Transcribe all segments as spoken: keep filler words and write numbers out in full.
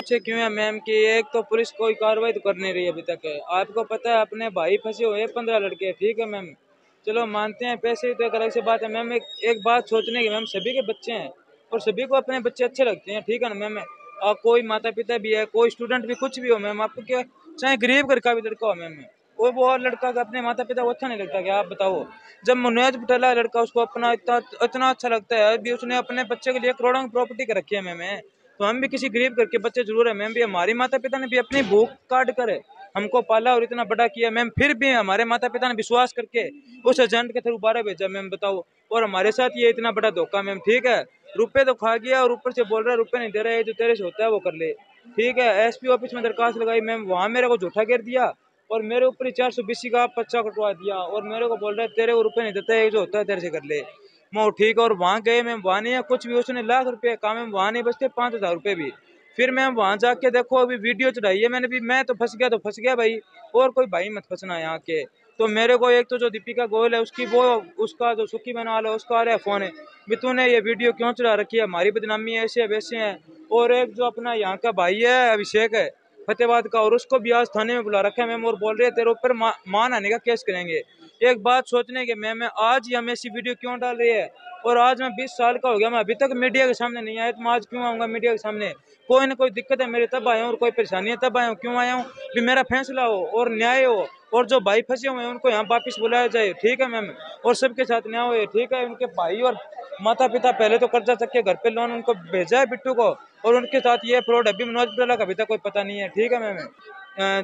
पीछे क्यों है मैम कि एक तो पुलिस कोई कार्रवाई तो कर नहीं रही अभी तक है। आपको पता है अपने भाई फंसे हुए पंद्रह लड़के, ठीक है मैम, चलो मानते हैं पैसे तो एक अलग से बात है मैम। एक, एक बात सोचने की मैम, सभी के बच्चे हैं और सभी को अपने बच्चे अच्छे लगते हैं, ठीक है ना मैम। और कोई माता पिता भी है, कोई स्टूडेंट भी, कुछ भी हो मैम, आपको क्या, चाहे गरीब घर का भी लड़का हो मैम, वो वो और लड़का का अपने माता पिता को अच्छा नहीं लगता क्या? आप बताओ। जब मुनैज बुटाला लड़का उसको अपना इतना इतना अच्छा लगता है भी, उसने अपने बच्चे के लिए करोड़ों की प्रॉपर्टी कर रखी है मैम। तो हम भी किसी गरीब घर के बच्चे जरूर है मैम, भी हमारे माता पिता ने भी अपनी भूख काट कर हमको पाला और इतना बड़ा किया मैम, फिर भी हमारे माता पिता ने विश्वास करके उस एजेंट के थ्रू बारह भेजा मैम, बताओ। और हमारे साथ ये इतना बड़ा धोखा मैम, ठीक है। रुपए तो खा गया और ऊपर से बोल रहा है रुपए नहीं दे रहा है, जो तेरे से होता है वो कर ले, ठीक है। एसपी ऑफिस में दरखास्त लगाई मैम, वहाँ मेरे को झूठा गिर दिया और मेरे ऊपर ही चार सौ बीसी का पर्चा कटवा दिया और मेरे को बोल रहा है तेरे को रुपए नहीं देता है, जो होता है तेरे से कर ले। मैं ठीक है, और वहाँ गए मैम, वहाँ नहीं है कुछ भी, उसने लाख रुपए का मैम, वहाँ नहीं बचते पाँच हजार रुपये भी। फिर मैम वहाँ जाके देखो अभी वीडियो चढ़ाई है मैंने भी, मैं तो फंस गया तो फंस गया भाई, और कोई भाई मत फंसना यहाँ के। तो मेरे को एक तो जो दीपिका गोयल है उसकी वो, उसका जो सुखी बहन वाला है उसका आ रहा है फोन है भी तूने ये वीडियो क्यों चढ़ा रखी है, हमारी बदनामी है, ऐसे है वैसे है। और एक जो अपना यहाँ का भाई है अभिषेक है फतेहाबाद का, और उसको भी आज थाने में बुला रखा है मैम, और बोल रहे हैं तेरे ऊपर मा, मान आने का केस करेंगे। एक बात सोचने के मैम, आज ही हमें ऐसी वीडियो क्यों डाल रही है, और आज मैं बीस साल का हो गया, मैं अभी तक मीडिया के सामने नहीं आया, तो मैं आज क्यों आऊँगा मीडिया के सामने? कोई ना कोई दिक्कत है मेरे तब आया हूँ, और कोई परेशानी है तब आया हूँ, क्यों आया हूँ भी मेरा फैसला हो और न्याय हो, और जो भाई फंसे हुए हैं उनको यहाँ वापिस बुलाया जाए, ठीक है मैम, और सबके साथ न्याय हो, ठीक है। उनके भाई और माता पिता पहले तो कर्जा चक्के घर पे लोन उनको भेजा है बिट्टू को, और उनके साथ ये फ्रॉड अभी मनोज बुटाला का अभी तक कोई पता नहीं है, ठीक है मैम।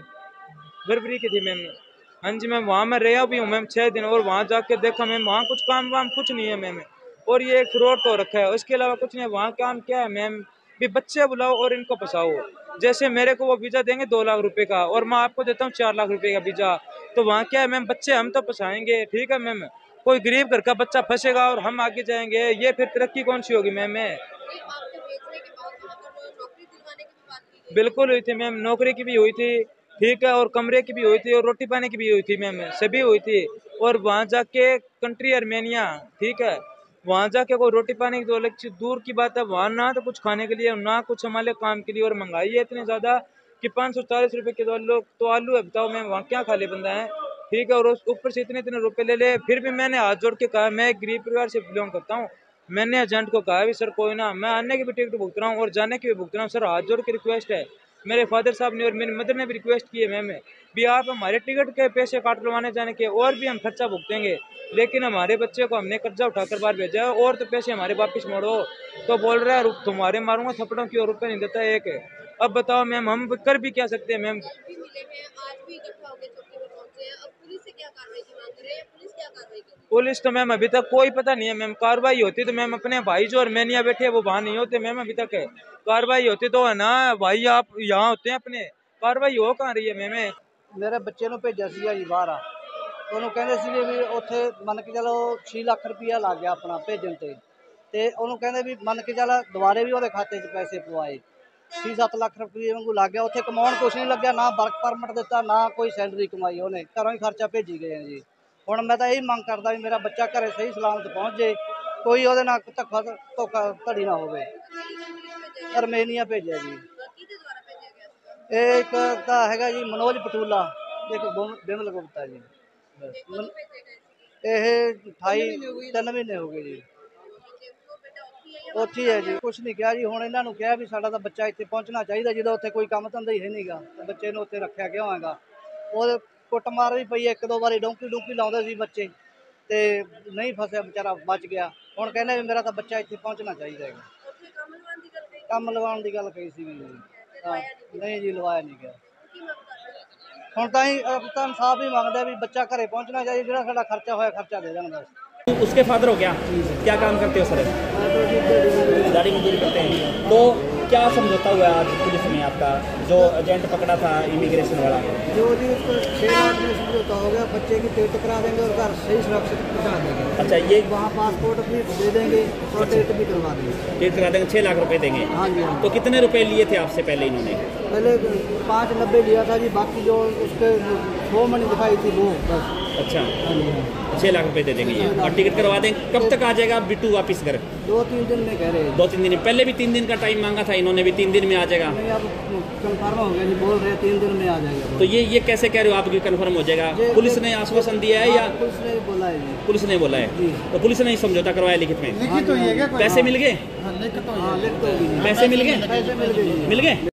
फरवरी की थी मैम, हाँ जी मैम, वहाँ मैं रहा भी हूँ मैम छः दिन, और वहाँ जाके देखा मैम वहाँ कुछ काम वाम कुछ नहीं है मैम, और ये एक फ्रॉड तो रखा है, उसके अलावा कुछ नहीं है। वहाँ काम क्या है मैम, भी बच्चे बुलाओ और इनको फंसाओ। जैसे मेरे को वो वीज़ा देंगे दो लाख रुपए का और मैं आपको देता हूँ चार लाख रुपए का वीज़ा, तो वहाँ क्या है मैम, बच्चे हम तो फंसाएंगे, ठीक है मैम, कोई गरीब घर का बच्चा फंसेगा और हम आगे जाएंगे, ये फिर तरक्की कौन सी होगी मैम? बिल्कुल हुई थी मैम, नौकरी की भी हुई थी, ठीक है, और कमरे की भी हुई थी, और रोटी पानी की भी हुई थी मैम, सभी हुई थी। और वहाँ जाके कंट्री आर्मेनिया, ठीक है, वहाँ जाके कोई रोटी पानी की तो अलग चीज दूर की बात है, वहाँ ना तो कुछ खाने के लिए ना कुछ हमारे काम के लिए, और महंगाई है इतनी ज्यादा कि पाँच सौ चालीस रुपए के दो लोग तो आलू है, बताओ मैम वहाँ क्या खा ले बंदा है, ठीक है। और उस ऊपर से इतने इतने रुपए ले ले। फिर भी मैंने हाथ जोड़ के कहा, मैं एक गरीब परिवार से बिलोंग करता हूँ, मैंने एजेंट को कहा भी सर कोई ना, मैं आने की भी टिकट भुगत रहा हूँ और जाने की भी भुगत रहा हूँ, सर हाथ जोड़ के रिक्वेस्ट है। मेरे फादर साहब ने और मेरी मदर ने भी रिक्वेस्ट की है मैम भी आप हमारे टिकट के पैसे काट लवाने जाने के, और भी हम खर्चा भुगतेंगे, लेकिन हमारे बच्चे को हमने कर्जा उठाकर बाहर भेजा है और तो पैसे हमारे वापस मोड़ो। तो बोल रहा है तुम्हारे मारूंगा थप्पड़ों की, और रुपये नहीं देता एक। अब बताओ मैम हम कर भी क्या सकते हैं मैम? पुलिस तो मैम अभी तक कोई पता नहीं है मैम, कार्रवाई होती तो मैम अपने भाई जो आर्मेनिया बैठे हैं वो वहाँ नहीं होते मैम, अभी तक है कार्रवाई होती तो है ना भाई, आप यहाँ होते हैं अपने, कार्रवाई हो कहाँ रही है मैम? मेरे बच्चे ਨੂੰ ਭੇਜਿਆ ਸੀਗਾ ਜੀ ਬਾਹਰ ਆ, ਉਹਨੂੰ ਕਹਿੰਦੇ ਸੀਗੇ ਵੀ ਉੱਥੇ ਮੰਨ ਕੇ ਚਲੋ ਛੇ ਲੱਖ ਰੁਪਈਆ ਲੱਗ ਗਿਆ ਆਪਣਾ ਭੇਜਣ ਤੇ, ਤੇ ਉਹਨੂੰ ਕਹਿੰਦੇ ਵੀ ਮੰਨ ਕੇ ਚੱਲ ਦੁਬਾਰੇ ਵੀ ਉਹਦੇ ਖਾਤੇ 'ਚ ਪੈਸੇ ਪਵਾਏ, ਛੇ ਸੱਤ ਲੱਖ ਰੁਪਏ ਵਾਂਗੂ ਲੱਗ ਗਿਆ। ਉੱਥੇ ਕਮਾਉਣ ਕੁਛ ਨਹੀਂ ਲੱਗਿਆ, ਨਾ ਵਰਕ ਪਰਮਿਟ ਦਿੱਤਾ, ਨਾ ਕੋਈ ਸੈਲਰੀ ਕਮਾਈ, ਉਹਨੇ ਘਰੋਂ ਹੀ ਖਰਚਾ ਭੇਜੀ ਗਏ ਆ ਜੀ। ਹੁਣ ਮੈਂ ਤਾਂ ਇਹੀ ਮੰਗ ਕਰਦਾ ਵੀ ਮੇਰਾ ਬੱਚਾ ਘਰੇ ਸਹੀ ਸਲਾਮਤ ਪਹੁੰਚ ਜੇ, ਕੋਈ ਉਹਦੇ ਨਾਲ ਧੱਕਾ ਧੋਖਾ ਧੜੀ ਨਾ ਹੋਵੇ। ਆਰਮੇਨੀਆ ਭੇਜਿਆ ਜੀ। एक है जी मनोज पटूला, एक बिमल गुप्ता जी, ये अठाई तीन महीने हो गए जी, उत्थे है जी, कुछ नहीं कहा जी। हुण इन्हां नूं कहा भी साडा तां बच्चा इत्थे पहुँचना चाहिए, जो उत्थे कोई काम धंधा ही है नहीं गा, बच्चे नूं उत्थे रखिया क्यों हैगा? और कुटमार भी पई, एक दो बारी डोंकी डूंकी लाउंदे सी बच्चे, ते नहीं फसिया बेचारा बच गया। हुण कहने भी मेरा तां बच्चा इत्थे पहुँचना चाहिए है, काम लवाउण दी गल कही सी जी। हाँ नहीं जी लवाया नहीं गया, ਹੁਣ ਤਾਂ ਹੀ ਤਾਂ ਇਨਸਾਫ ही ਮੰਗਦੇ भी बच्चा घरे पहुँचना चाहिए, ਜਿਹੜਾ ਸਾਡਾ खर्चा होया खर्चा दे देना बस। उसके फादर हो क्या क्या काम करते हो सर? गाड़ी मजदूरी करते हैं। तो क्या समझौता हुआ आज पुलिस में आपका, जो एजेंट पकड़ा था इमिग्रेशन वाला? जो जी उसको छः लाख में समझौता हो गया, बच्चे की टिकट करा देंगे और घर सही सुरक्षित पहुँचा देंगे। अच्छा, ये वहाँ पासपोर्ट भी दे देंगे और टिकट भी करवा देंगे। टिकट करा देंगे, छः लाख रुपए देंगे? हाँ जी हाँ। तो कितने रुपए लिए थे आपसे पहले इन्होंने? पहले पाँच नब्बे लिया था जी, बाकी जो उसके छो मनी दिखाई थी वो बस। अच्छा, हाँ जी हाँ। छः लाख रुपए दे देंगे ये और टिकट करवा देंगे। कब तक आ जाएगा बिट्टू वापस घर? दो तीन दिन में कह रहे हैं। दो तीन दिन, पहले भी तीन दिन का टाइम मांगा था इन्होंने भी, तीन दिन में आ जाएगा। नहीं अब कंफर्म हो गया जी, बोल रहे हैं तीन दिन में आ जाएगा। तो ये ये कैसे कह रहे हो आप कि कंफर्म हो जाएगा? पुलिस ने आश्वासन दिया है या पुलिस ने बोला है जी? पुलिस ने बोला है। जी। तो पुलिस ने ही समझौता करवाया लिखित में? लिखित तो ये क्या पैसे मिल गए? हाँ लिखित तो पैसे पैसे मिल गए? पैसे मिल गए मिल गए?